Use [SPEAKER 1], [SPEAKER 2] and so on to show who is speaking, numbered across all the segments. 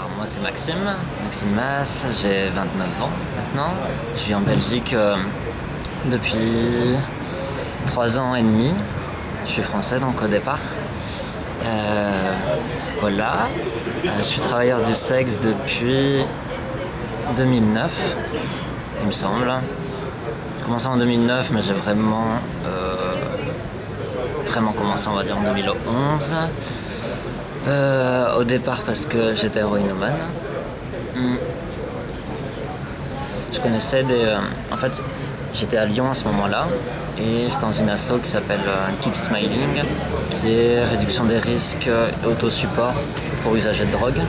[SPEAKER 1] Alors moi c'est Maxime Mas, j'ai 29 ans maintenant. Je vis en Belgique depuis 3 ans et demi. Je suis français donc au départ. Voilà. Je suis travailleur du sexe depuis 2009, il me semble. J'ai commencé en 2009 mais j'ai vraiment commencé on va dire en 2011. Au départ parce que j'étais héroïnomane. Je connaissais en fait, j'étais à Lyon à ce moment-là et j'étais dans une asso qui s'appelle Keep Smiling, qui est réduction des risques et autosupport pour usagers de drogue.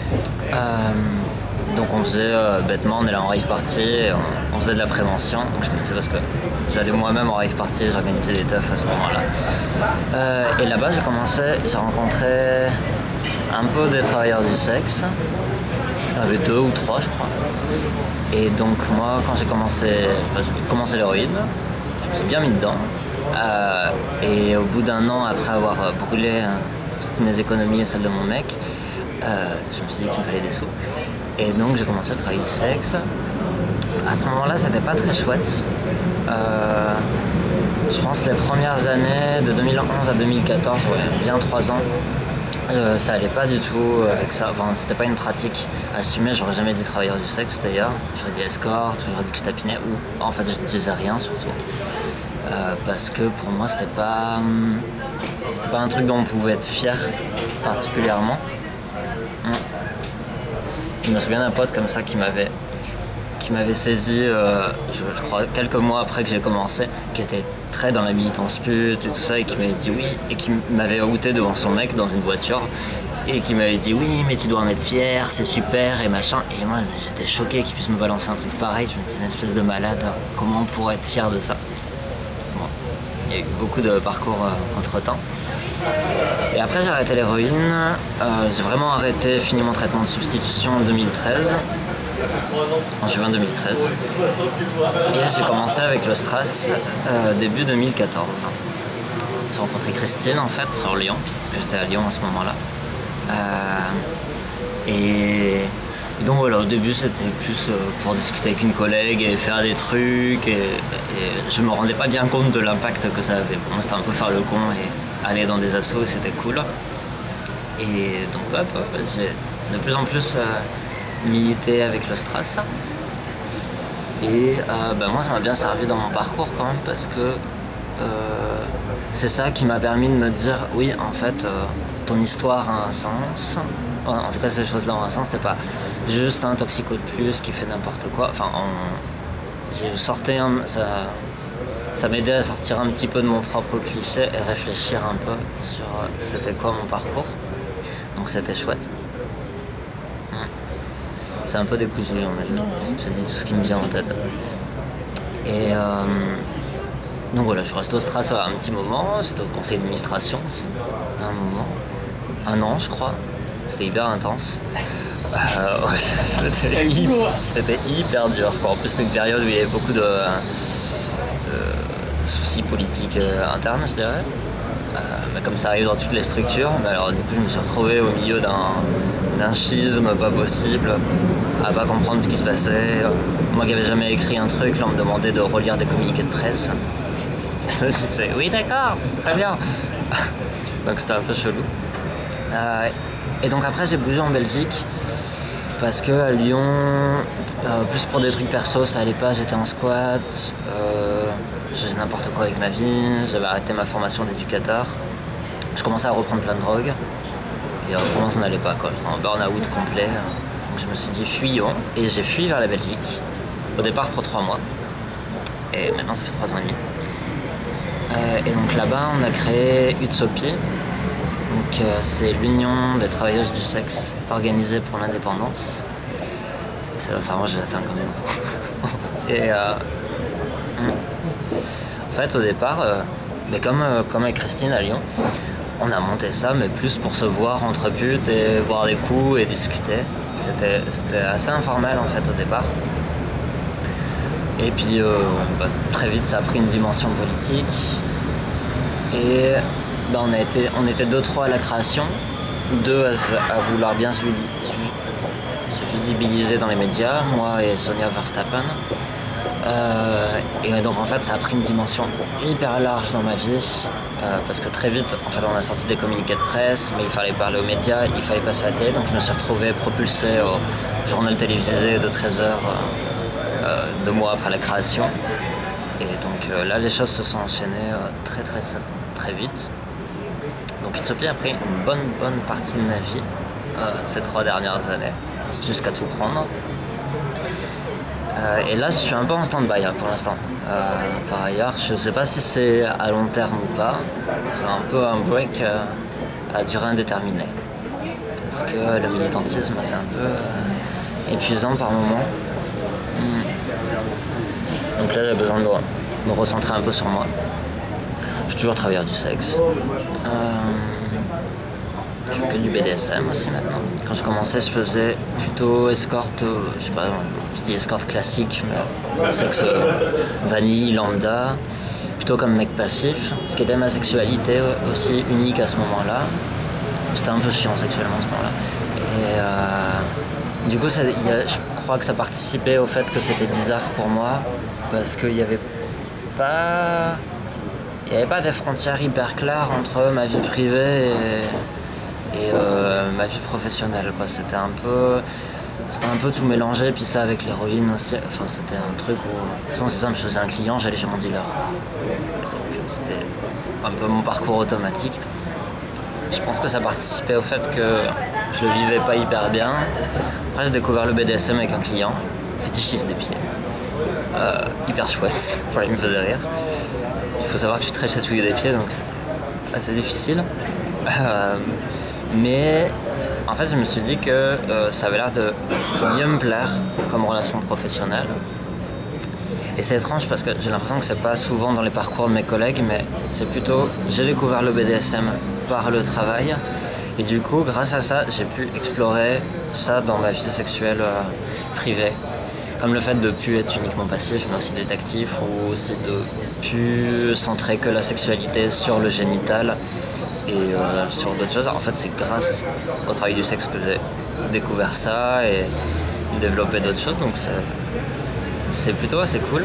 [SPEAKER 1] Donc on faisait bêtement, on est là en rave party, et on faisait de la prévention. Donc je connaissais parce que j'allais moi-même en rave party, j'organisais des teufs à ce moment-là. Et là-bas j'ai rencontré un peu des travailleurs du sexe. Il y en avait 2 ou 3 je crois. Et donc moi quand j'ai commencé l'héroïne, je me suis bien mis dedans. Et au bout d'1 an après avoir brûlé toutes mes économies et celles de mon mec, je me suis dit qu'il me fallait des sous. Et donc j'ai commencé le travail du sexe. À ce moment-là, c'était pas très chouette. Je pense les premières années, de 2011 à 2014, ouais, bien 3 ans, ça allait pas du tout avec ça. Enfin, c'était pas une pratique assumée. J'aurais jamais dit travailleur du sexe d'ailleurs. J'aurais dit escorte, j'aurais dit que je tapinais, ou en fait je disais rien surtout. Parce que pour moi, c'était pas un truc dont on pouvait être fier particulièrement. Je me souviens d'un pote comme ça qui m'avait saisi, je crois, quelques mois après que j'ai commencé, qui était très dans la militance pute et tout ça, et qui m'avait dit oui, et qui m'avait outé devant son mec dans une voiture, et qui m'avait dit oui, mais tu dois en être fier, c'est super, et machin. Et moi, j'étais choqué qu'il puisse me balancer un truc pareil. Je me disais, une espèce de malade, comment on pourrait être fier de ça? Bon, il y a eu beaucoup de parcours entre-temps. Et après j'ai arrêté l'héroïne, j'ai vraiment fini mon traitement de substitution en 2013, en juin 2013. Et j'ai commencé avec le Strass début 2014. J'ai rencontré Christine en fait sur Lyon, parce que j'étais à Lyon à ce moment-là. Et donc voilà, au début c'était plus pour discuter avec une collègue et faire des trucs, et je me rendais pas bien compte de l'impact que ça avait. Pour moi c'était un peu faire le con et aller dans des assos, c'était cool. Et donc j'ai de plus en plus milité avec le Strass. Et moi ça m'a bien servi dans mon parcours quand même, parce que c'est ça qui m'a permis de me dire oui, en fait ton histoire a un sens. En tout cas ces choses-là ont un sens, c'était pas juste un toxico de plus qui fait n'importe quoi. Enfin j'ai sorti ça m'aidait à sortir un petit peu de mon propre cliché et réfléchir un peu sur c'était quoi mon parcours. Donc c'était chouette. C'est un peu décousu, mais je dis tout ce qui me vient en tête. Et donc voilà, je suis resté au Strass un petit moment, c'était au conseil d'administration aussi, un moment. 1 an je crois, c'était hyper intense. C'était hyper dur, quoi. En plus c'était une période où il y avait beaucoup de soucis politiques internes, je dirais. Mais comme ça arrive dans toutes les structures, mais alors du coup je me suis retrouvé au milieu d'un schisme pas possible, à pas comprendre ce qui se passait. Moi qui n'avais jamais écrit un truc, là on me demandait de relire des communiqués de presse. Je disais oui d'accord, très bien. Donc c'était un peu chelou. Et donc après j'ai bougé en Belgique, parce que à Lyon, plus pour des trucs perso, ça allait pas, j'étais en squat, je faisais n'importe quoi avec ma vie, j'avais arrêté ma formation d'éducateur, je commençais à reprendre plein de drogues, et vraiment ça n'allait pas, quoi. J'étais en burn-out complet, donc je me suis dit fuyons, et j'ai fui vers la Belgique, au départ pour 3 mois, et maintenant ça fait 3 ans et demi. Et donc là-bas on a créé Utopie. Donc c'est l'union des travailleuses du sexe organisée pour l'indépendance. C'est vraiment j'ai atteint comme nom. Et en fait au départ, mais comme avec Christine à Lyon, on a monté ça, mais plus pour se voir entre putes et boire des coups et discuter. C'était assez informel en fait au départ. Et puis très vite ça a pris une dimension politique. Et on était 2-3 à la création, 2 à vouloir bien s'est visibilisé dans les médias, moi et Sonia Verstappen. Et donc en fait ça a pris une dimension hyper large dans ma vie, parce que très vite en fait on a sorti des communiqués de presse, mais il fallait parler aux médias, il fallait passer à la télé, donc je me suis retrouvé propulsé au journal télévisé de 13h 2 mois après la création. Et donc là les choses se sont enchaînées très vite. Donc Utopie a pris une bonne partie de ma vie ces 3 dernières années, jusqu'à tout prendre. Et là je suis un peu en stand-by pour l'instant. Par ailleurs, je sais pas si c'est à long terme ou pas. C'est un peu un break à durée indéterminée. Parce que le militantisme c'est un peu épuisant par moment. Donc là j'ai besoin de me recentrer un peu sur moi. Je suis toujours travailleur du sexe. Je fais que du BDSM aussi maintenant. Quand je commençais, je faisais plutôt escorte, je sais pas, je dis escorte classique, mais sexe vanille, lambda, plutôt comme mec passif, ce qui était ma sexualité aussi unique à ce moment-là. J'étais un peu chiant sexuellement à ce moment-là. Et du coup, je crois que ça participait au fait que c'était bizarre pour moi, parce qu'il n'y avait pas des frontières hyper claires entre ma vie privée et ma vie professionnelle, quoi. C'était un peu tout mélangé, puis ça avec l'héroïne aussi. Enfin, c'était un truc où, sans c'est simple, je faisais un client, j'allais chez mon dealer. Donc c'était un peu mon parcours automatique. Je pense que ça participait au fait que je le vivais pas hyper bien. Après, j'ai découvert le BDSM avec un client, fétichiste des pieds. Hyper chouette, enfin, il me faisait rire. Il faut savoir que je suis très chatouillé des pieds, donc c'était assez difficile. Mais en fait je me suis dit que ça avait l'air de mieux me plaire comme relation professionnelle. Et c'est étrange parce que j'ai l'impression que c'est pas souvent dans les parcours de mes collègues, mais c'est plutôt j'ai découvert le BDSM par le travail, et du coup grâce à ça j'ai pu explorer ça dans ma vie sexuelle privée. Comme le fait de ne plus être uniquement passif mais aussi détective, ou aussi de plus centrer que la sexualité sur le génital et sur d'autres choses. En fait c'est grâce au travail du sexe que j'ai découvert ça et développé d'autres choses, donc c'est plutôt assez cool.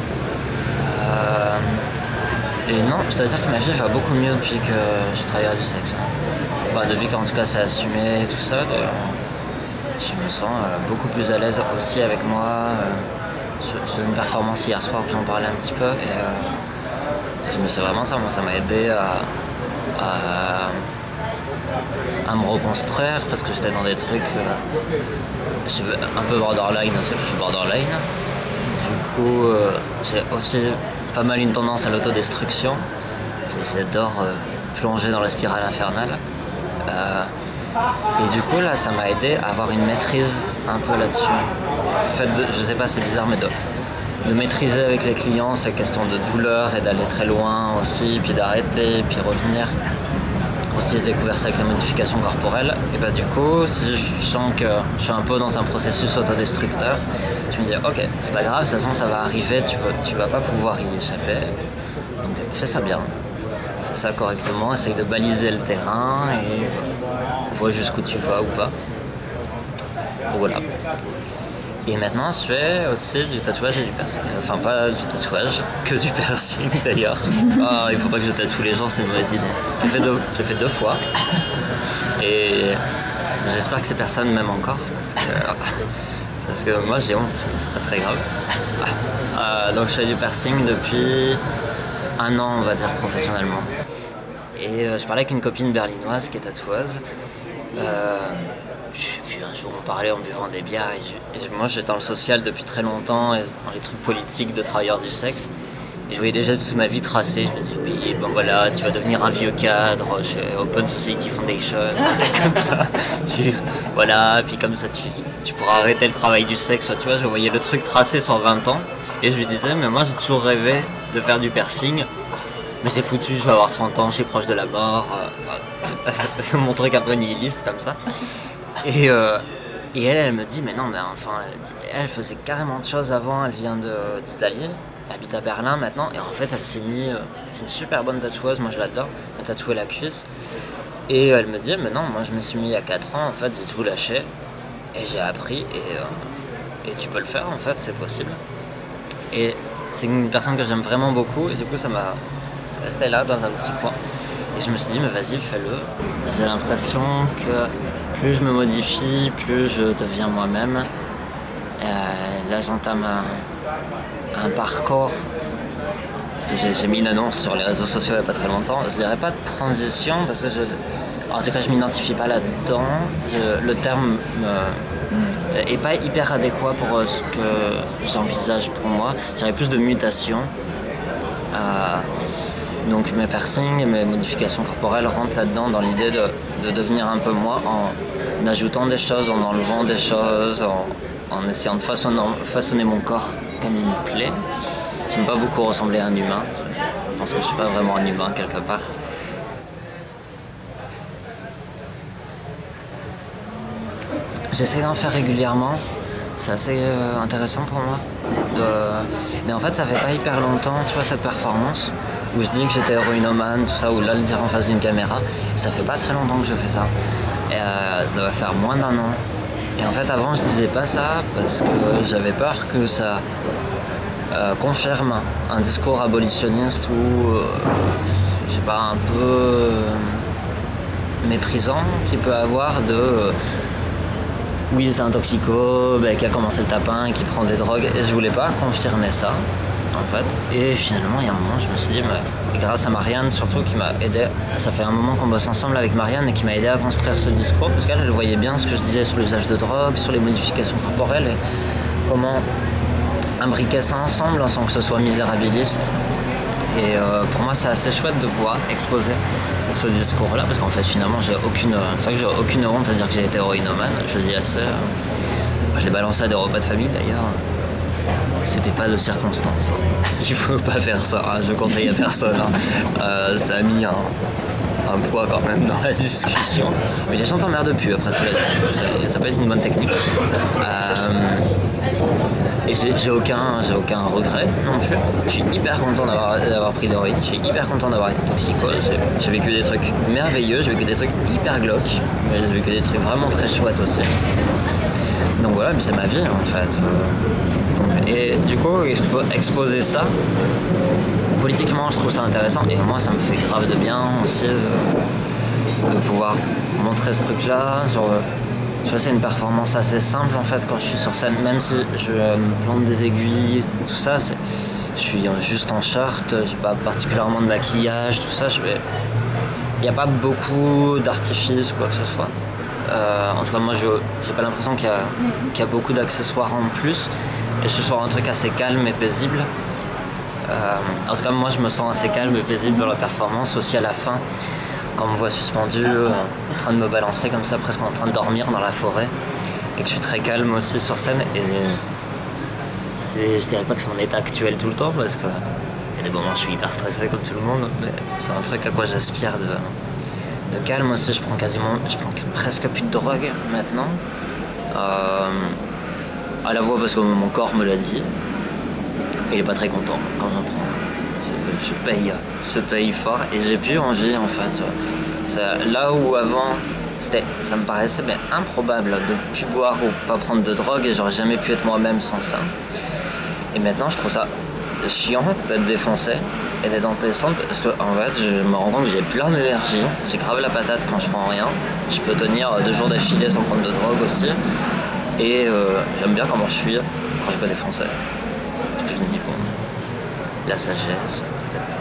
[SPEAKER 1] Et non, je dois dire que ma vie va beaucoup mieux depuis que je travaille du sexe. Enfin depuis qu'en tout cas c'est assumé et tout ça. Je me sens beaucoup plus à l'aise aussi avec moi. Je fais une performance hier soir où j'en parlais un petit peu, et c'est vraiment ça, moi ça m'a aidé à me reconstruire, parce que j'étais dans des trucs un peu borderline aussi, parce que je suis borderline. Du coup j'ai aussi pas mal une tendance à l'autodestruction. J'adore plonger dans la spirale infernale. Et du coup là ça m'a aidé à avoir une maîtrise un peu là-dessus. En fait, je sais pas, c'est bizarre, mais de maîtriser avec les clients ces questions de douleur et d'aller très loin aussi, puis d'arrêter, puis revenir. Aussi j'ai découvert ça avec la modification corporelle, et bah du coup si je sens que je suis un peu dans un processus autodestructeur, je me dis ok, c'est pas grave, de toute façon ça va arriver, tu vas pas pouvoir y échapper, donc fais ça bien, fais ça correctement, essaye de baliser le terrain et vois jusqu'où tu vas ou pas. Donc voilà. Et maintenant je fais aussi du tatouage et du piercing. Enfin pas du tatouage, que du piercing d'ailleurs. Oh, il faut pas que je tatoue les gens, c'est une mauvaise idée. J'ai fait 2 fois. Et j'espère que ces personnes m'aiment encore, parce que moi j'ai honte, mais c'est pas très grave. Donc je fais du piercing depuis 1 an, on va dire, professionnellement. Et je parlais avec une copine berlinoise qui est tatoueuse. Puis un jour on parlait en buvant des bières, et moi j'étais dans le social depuis très longtemps, et dans les trucs politiques de travailleurs du sexe, et je voyais déjà toute ma vie tracée. Je me disais oui, ben voilà, tu vas devenir un vieux cadre chez Open Society Foundation, comme ça, voilà, puis comme ça tu pourras arrêter le travail du sexe. Tu vois, je voyais le truc tracé sur 20 ans, et je lui disais mais moi j'ai toujours rêvé de faire du piercing, mais c'est foutu, je vais avoir 30 ans, je suis proche de la mort, mon truc un peu nihiliste comme ça. Et elle me dit mais non, mais enfin elle faisait carrément de choses avant, elle vient d'Italie, elle habite à Berlin maintenant, et en fait elle s'est mis, c'est une super bonne tatoueuse, moi je l'adore, elle a tatoué la cuisse, et elle me dit mais non, moi je me suis mis il y a 4 ans, en fait j'ai tout lâché, Et j'ai appris et tu peux le faire en fait, c'est possible. Et c'est une personne que j'aime vraiment beaucoup et du coup c'est resté là dans un petit coin. Et je me suis dit mais vas-y fais-le. J'ai l'impression que plus je me modifie, plus je deviens moi-même. Là j'entame un parcours. J'ai mis une annonce sur les réseaux sociaux il n'y a pas très longtemps. Je dirais pas de transition parce que en tout cas je m'identifie pas là-dedans. Le terme est pas hyper adéquat pour ce que j'envisage pour moi. J'aurais plus de mutation. Donc mes piercings et mes modifications corporelles rentrent là-dedans dans l'idée de devenir un peu moi en ajoutant des choses, en enlevant des choses, en essayant de façonner mon corps comme il me plaît. J'aime pas beaucoup ressembler à un humain. Je pense que je suis pas vraiment un humain quelque part. J'essaie d'en faire régulièrement. C'est assez intéressant pour moi. Mais en fait, ça fait pas hyper longtemps, tu vois, cette performance où je dis que j'étais héroïnomane, tout ça, ou là le dire en face d'une caméra. Ça fait pas très longtemps que je fais ça. Et ça doit faire moins d'1 an. Et en fait, avant, je disais pas ça parce que j'avais peur que ça confirme un discours abolitionniste ou, je sais pas, un peu méprisant qu'il peut avoir de oui, c'est un toxico qui a commencé le tapin et qui prend des drogues. Et je voulais pas confirmer ça, en fait. Et finalement, il y a un moment, je me suis dit, mais grâce à Marianne, surtout, qui m'a aidé. Ça fait un moment qu'on bosse ensemble avec Marianne et qui m'a aidé à construire ce discours. Parce qu'elle voyait bien ce que je disais sur l'usage de drogue, sur les modifications corporelles et comment imbriquer ça ensemble sans que ce soit misérabiliste. Et pour moi, c'est assez chouette de pouvoir exposer ce discours-là, parce qu'en fait, finalement, j'ai aucune honte à dire que j'ai été héroïnomane. Je le dis assez. Je l'ai balancé à des repas de famille, d'ailleurs. C'était pas de circonstance. Il faut pas faire ça. Je conseille à personne. Ça a mis un poids quand même dans la discussion. Mais les gens t'emmerdent plus après cela. Ça peut être une bonne technique. Et j'ai aucun regret non plus. Je suis hyper content d'avoir pris l'héroïne, je suis hyper content d'avoir été toxico. J'ai vécu des trucs merveilleux, j'ai vécu des trucs hyper glauques, mais j'ai vécu des trucs vraiment très chouettes aussi. Donc voilà, c'est ma vie en fait. Et du coup, exposer ça, politiquement je trouve ça intéressant et moi ça me fait grave de bien aussi de pouvoir montrer ce truc là. Tu vois, c'est une performance assez simple en fait quand je suis sur scène, même si je me plante des aiguilles, tout ça, je suis juste en short, j'ai pas particulièrement de maquillage, tout ça, il n'y a pas beaucoup d'artifices ou quoi que ce soit. En tout cas, moi j'ai pas l'impression qu'il y a beaucoup d'accessoires en plus, et je suis sur un truc assez calme et paisible. En tout cas, moi je me sens assez calme et paisible dans la performance, aussi à la fin. Quand on me voit suspendu, en train de me balancer comme ça, presque en train de dormir dans la forêt, et que je suis très calme aussi sur scène, et je dirais pas que c'est mon état actuel tout le temps, parce que il y a des moments où je suis hyper stressé comme tout le monde, mais c'est un truc à quoi j'aspire de calme aussi. Je prends presque plus de drogue maintenant, à la fois parce que mon corps me l'a dit, et il est pas très content quand j'en prends. Je paye fort et j'ai plus envie en fait. Là où avant ça me paraissait improbable de plus boire ou pas prendre de drogue et j'aurais jamais pu être moi-même sans ça. Et maintenant je trouve ça chiant d'être défoncé et d'être en descente parce que en fait je me rends compte que j'ai plein d'énergie, j'ai grave la patate quand je prends rien. Je peux tenir 2 jours d'affilée sans prendre de drogue aussi. Et j'aime bien comment je suis quand je suis pas défoncé. Donc je me dis bon, la sagesse peut-être.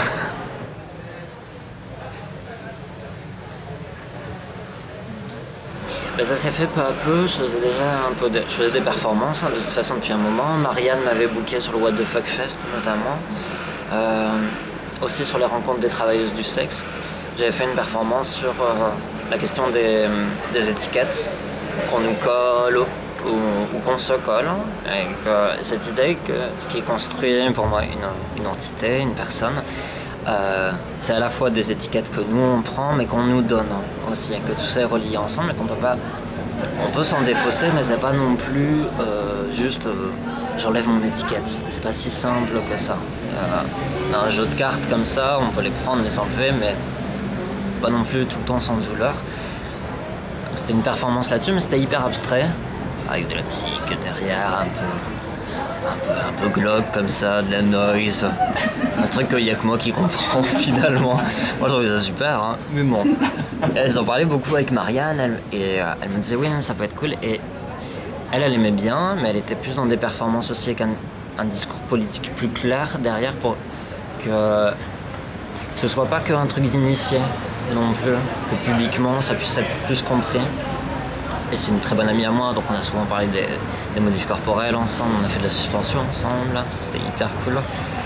[SPEAKER 1] Ça s'est fait peu à peu. Je faisais déjà je faisais des performances de toute façon depuis un moment. Marianne m'avait booké sur le What the Fuck Fest notamment, aussi sur les rencontres des travailleuses du sexe. J'avais fait une performance sur la question des étiquettes qu'on nous colle ou qu'on se colle, avec cette idée que ce qui construit pour moi une entité, une personne, c'est à la fois des étiquettes que nous on prend mais qu'on nous donne aussi, que tout ça est relié ensemble et qu'on peut pas, on peut s'en défausser, mais c'est pas non plus juste j'enlève mon étiquette, c'est pas si simple que ça. Dans un jeu de cartes comme ça, on peut les prendre, les enlever, mais c'est pas non plus tout le temps sans douleur. C'était une performance là-dessus, mais c'était hyper abstrait, avec de la musique derrière, un peu glauque comme ça, de la noise, un truc qu'il n'y a que moi qui comprends finalement. Moi je trouvais ça super, hein. Mais bon. Elles en parlaient beaucoup avec Marianne, elle me disait oui, ça peut être cool, et elle aimait bien, mais elle était plus dans des performances aussi avec un discours politique plus clair derrière pour que ce soit pas qu'un truc d'initié non plus, que publiquement ça puisse être plus compris. Et c'est une très bonne amie à moi, donc on a souvent parlé des modifs corporels ensemble, on a fait de la suspension ensemble, c'était hyper cool.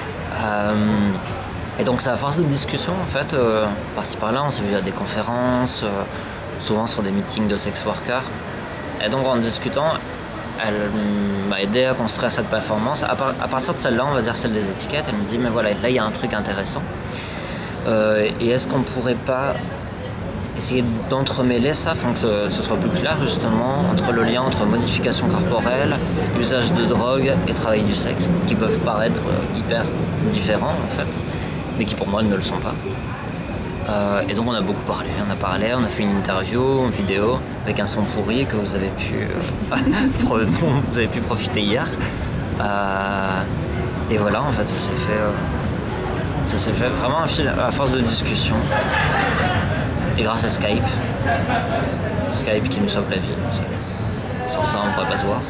[SPEAKER 1] Et donc c'est à force de discussion en fait, par-ci par-là, on s'est vu à des conférences, souvent sur des meetings de sex workers. Et donc en discutant, elle m'a aidé à construire cette performance. À partir de celle-là, on va dire celle des étiquettes, elle me dit mais voilà, là il y a un truc intéressant. Et est-ce qu'on pourrait pas essayer d'entremêler ça afin que ce soit plus clair justement entre le lien entre modification corporelle, usage de drogue et travail du sexe, qui peuvent paraître hyper différents en fait, mais qui pour moi ne le sont pas. Et donc on a beaucoup parlé, on a fait une interview, une vidéo avec un son pourri que vous avez pu profiter hier. Et voilà, en fait ça s'est fait vraiment à force de discussion. Et grâce à Skype qui nous sauve la vie. Sans ça, on ne pourrait pas se voir.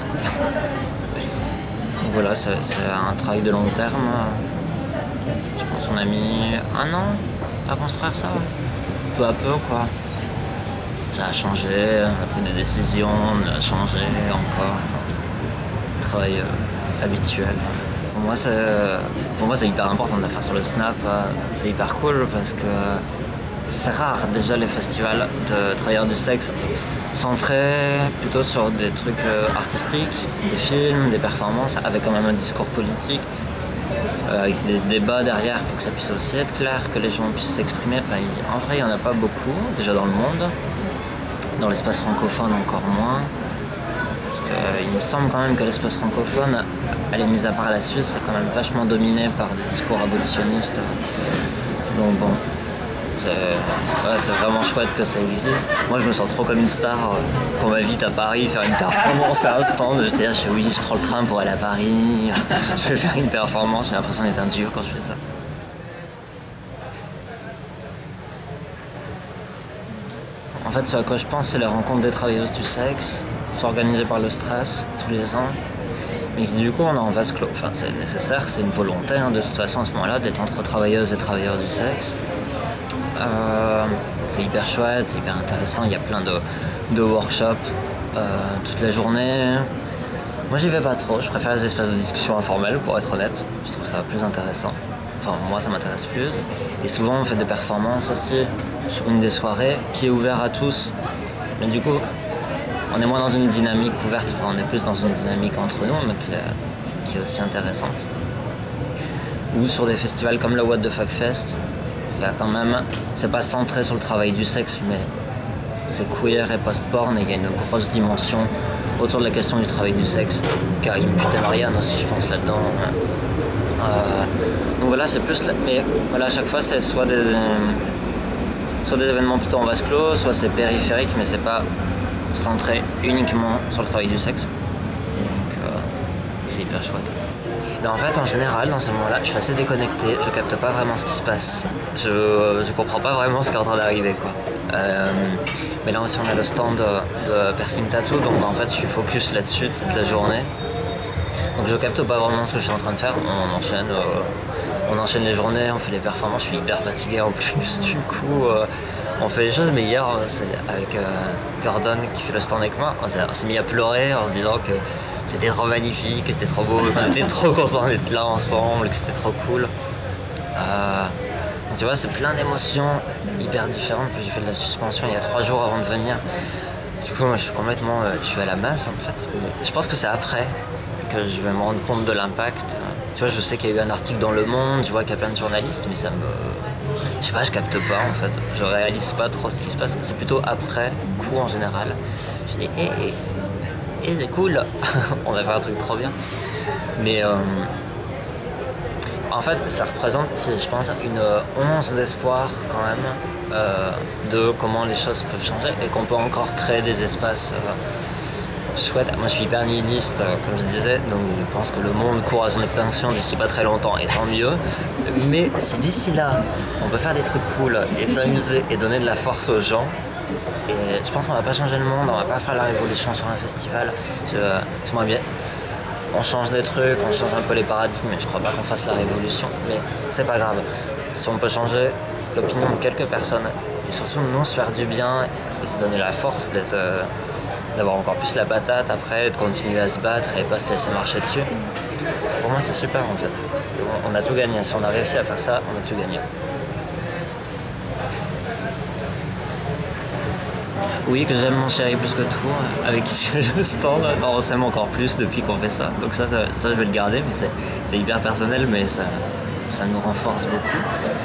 [SPEAKER 1] Donc voilà, c'est un travail de long terme. Je pense qu'on a mis 1 an à construire ça. Peu à peu, quoi. Ça a changé, on a pris des décisions, on a changé encore. Enfin, travail habituel. Pour moi, c'est hyper important de la faire sur le Snap. C'est hyper cool parce que c'est rare déjà les festivals de travailleurs du sexe centrés plutôt sur des trucs artistiques, des films, des performances, avec quand même un discours politique, avec des débats derrière pour que ça puisse aussi être clair, que les gens puissent s'exprimer. Enfin, en vrai, il n'y en a pas beaucoup, déjà dans le monde. Dans l'espace francophone, encore moins. Il me semble quand même que l'espace francophone, elle est mise à part la Suisse, c'est quand même vachement dominé par des discours abolitionnistes. Donc bon. C'est vraiment chouette que ça existe. Moi je me sens trop comme une star qu'on m'invite à Paris faire une performance à un stand. C'est-à-dire je prends le train pour aller à Paris, je vais faire une performance, j'ai l'impression d'être un dieu quand je fais ça. En fait ce à quoi je pense c'est les rencontres des travailleuses du sexe, sont organisées par le stress tous les ans. Mais du coup on est en vase clos. Enfin c'est nécessaire, c'est une volonté de toute façon à ce moment-là d'être entre travailleuses et travailleurs du sexe. C'est hyper chouette, c'est hyper intéressant, il y a plein de workshops toute la journée. Moi j'y vais pas trop, je préfère les espaces de discussion informels pour être honnête, je trouve ça plus intéressant. Enfin moi ça m'intéresse plus. Et souvent on fait des performances aussi sur une des soirées qui est ouverte à tous. Mais du coup on est moins dans une dynamique ouverte, enfin, on est plus dans une dynamique entre nous mais qui est aussi intéressante. Ou sur des festivals comme le What the Fuck Fest. Il y a quand même, c'est pas centré sur le travail du sexe, mais c'est queer et post-porn et il y a une grosse dimension autour de la question du travail du sexe. Car il me putain Marianne aussi, je pense, là-dedans. Donc voilà, c'est plus. Mais voilà, à chaque fois, c'est soit des événements plutôt en vase clos, soit c'est périphérique, mais c'est pas centré uniquement sur le travail du sexe. Donc c'est hyper chouette. Mais en fait, en général, dans ces moments-là, je suis assez déconnecté, je capte pas vraiment ce qui se passe. Je comprends pas vraiment ce qui est en train d'arriver, quoi. Mais là aussi, on a le stand de Piercing Tattoo, donc en fait, je suis focus là-dessus toute la journée. Donc je capte pas vraiment ce que je suis en train de faire. On enchaîne les journées, on fait les performances, je suis hyper fatigué en plus, du coup... on fait les choses, mais hier, c'est avec Gordon qui fait le stand avec moi, on s'est mis à pleurer en se disant que c'était trop magnifique, que c'était trop beau, qu'on était trop contents d'être là ensemble, que c'était trop cool. Tu vois, c'est plein d'émotions hyper différentes. J'ai fait de la suspension il y a 3 jours avant de venir. Du coup, moi, je suis à la masse en fait. Mais je pense que c'est après que je vais me rendre compte de l'impact. Tu vois, je sais qu'il y a eu un article dans Le Monde, je vois qu'il y a plein de journalistes, mais ça me... Je sais pas, je capte pas en fait. Je réalise pas trop ce qui se passe. C'est plutôt après coup en général. Je dis, c'est cool, on a fait un truc trop bien. Mais En fait, ça représente, je pense, une once d'espoir quand même de comment les choses peuvent changer et qu'on peut encore créer des espaces chouettes. Moi, je suis hyper nihiliste, comme je disais, donc je pense que le monde court à son extinction d'ici pas très longtemps, et tant mieux. Mais si d'ici là, on peut faire des trucs cool et s'amuser et donner de la force aux gens, et je pense qu'on va pas changer le monde, on va pas faire la révolution sur un festival. J'aimerais bien. On change des trucs, on change un peu les paradigmes, mais je crois pas qu'on fasse la révolution. Mais c'est pas grave. Si on peut changer l'opinion de quelques personnes, et surtout nous se faire du bien, et se donner la force d'avoir encore plus la patate après, de continuer à se battre et pas se laisser marcher dessus. Pour moi c'est super en fait. C'est bon, on a tout gagné. Si on a réussi à faire ça, on a tout gagné. Oui, que j'aime mon chéri plus que tout, avec qui j'ai le stand. Non, on s'aime encore plus depuis qu'on fait ça. Donc ça je vais le garder, mais c'est hyper personnel, mais ça nous renforce beaucoup.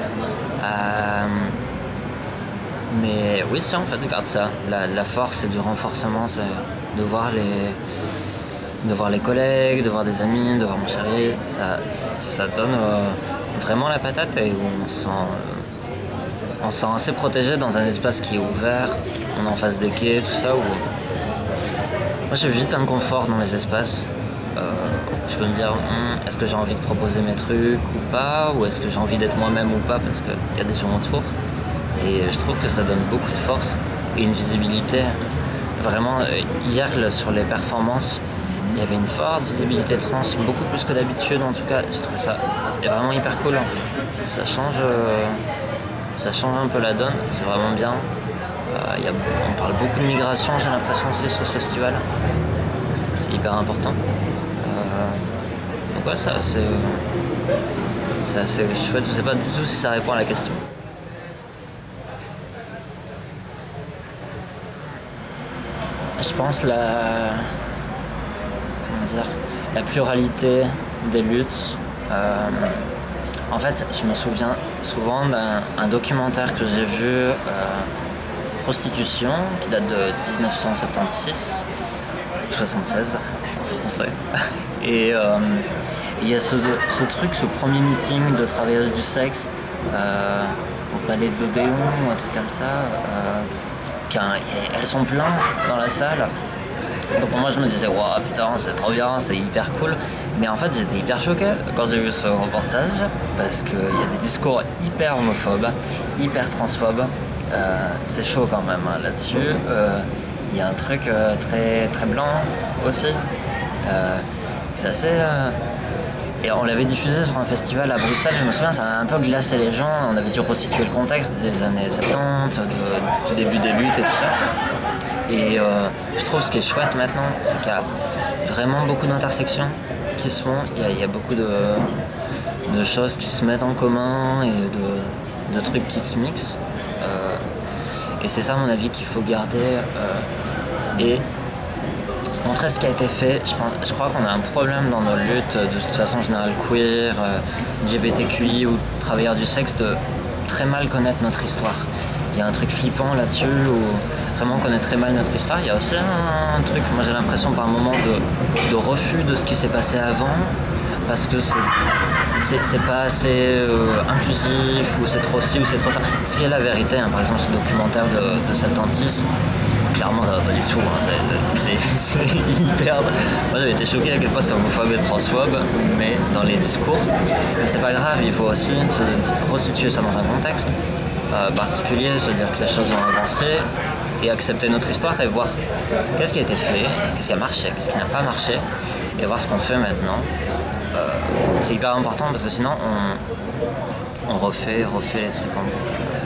[SPEAKER 1] Mais oui, si en fait, je garde ça. La force et du renforcement, c'est de voir les collègues, de voir des amis, de voir mon chéri. Ça donne vraiment la patate et où on se sent assez protégé dans un espace qui est ouvert. On est en face des quais, tout ça. Moi, j'ai vite un confort dans les espaces. Je peux me dire, est-ce que j'ai envie de proposer mes trucs ou pas, ou est-ce que j'ai envie d'être moi-même ou pas, parce qu'il y a des gens autour. Et je trouve que ça donne beaucoup de force et une visibilité. Vraiment, hier, sur les performances, il y avait une forte visibilité trans, beaucoup plus que d'habitude en tout cas. J'ai trouvé ça vraiment hyper cool. Ça change un peu la donne, c'est vraiment bien. On parle beaucoup de migration, j'ai l'impression aussi sur ce festival. C'est hyper important. Donc ouais, c'est assez chouette. Je sais pas du tout si ça répond à la question. Je pense la pluralité des luttes. En fait, je me souviens souvent d'un documentaire que j'ai vu, Prostitution, qui date de 1976 ou 76 en français. Et il y a ce truc, ce premier meeting de travailleuses du sexe au Palais de l'Odéon ou un truc comme ça. Elles sont pleines dans la salle. Donc pour moi je me disais waouh putain c'est trop bien, c'est hyper cool. Mais en fait j'étais hyper choqué quand j'ai vu ce reportage parce qu'il y a des discours hyper homophobes, hyper transphobes. C'est chaud quand même hein, là-dessus. Il y a un truc très, très blanc aussi. C'est assez... Et on l'avait diffusé sur un festival à Bruxelles, je me souviens, ça a un peu glacé les gens. On avait dû resituer le contexte des années 70, du début des luttes et tout ça. Et je trouve ce qui est chouette maintenant, c'est qu'il y a vraiment beaucoup d'intersections qui se font. Il y a beaucoup de choses qui se mettent en commun et de trucs qui se mixent. Et c'est ça, à mon avis, qu'il faut garder et montrer ce qui a été fait. Je crois qu'on a un problème dans nos luttes, de toute façon générale queer, LGBTQI ou travailleurs du sexe, de très mal connaître notre histoire. Il y a un truc flippant là-dessus où vraiment on connaît très mal notre histoire. Il y a aussi un truc, moi j'ai l'impression par moment de refus de ce qui s'est passé avant parce que c'est pas assez inclusif ou c'est trop ci ou c'est trop ça. Ce qui est la vérité, hein. Par exemple ce documentaire de 76, clairement ça va pas du tout, hein. C'est hyper... Moi j'avais été choqué à quel point c'est homophobe et transphobe, mais dans les discours. Mais c'est pas grave, il faut aussi resituer ça dans un contexte particulier, se dire que les choses ont avancé et accepter notre histoire et voir qu'est-ce qui a été fait, qu'est-ce qui a marché, qu'est-ce qui n'a pas marché et voir ce qu'on fait maintenant. C'est hyper important parce que sinon on refait les trucs en boucle.